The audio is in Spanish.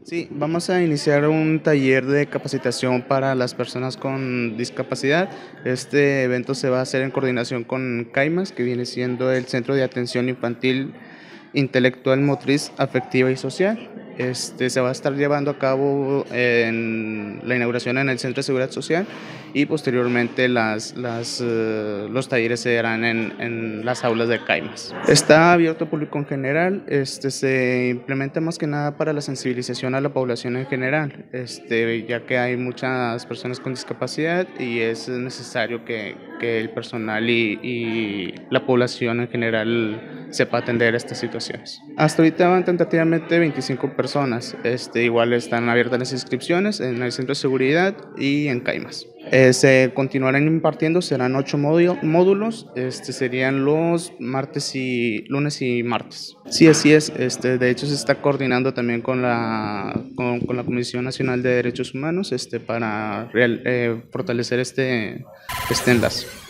Sí, vamos a iniciar un taller de capacitación para las personas con discapacidad. Este evento se va a hacer en coordinación con CAIMAS, que viene siendo el Centro de Atención Infantil Intelectual, Motriz, Afectiva y Social. Se va a estar llevando a cabo en la inauguración en el Centro de Seguridad Social y posteriormente los talleres se darán en las aulas de CAIMAS. Está abierto al público en general, se implementa más que nada para la sensibilización a la población en general, ya que hay muchas personas con discapacidad y es necesario que el personal y la población en general sepa atender estas situaciones. Hasta ahorita van tentativamente 25 personas, igual están abiertas las inscripciones en el Centro de Seguridad y en CAIMAS. Se continuarán impartiendo, serán 8 módulos, serían los lunes y martes. Sí, así es, de hecho se está coordinando también con la Comisión Nacional de Derechos Humanos, para fortalecer este enlace.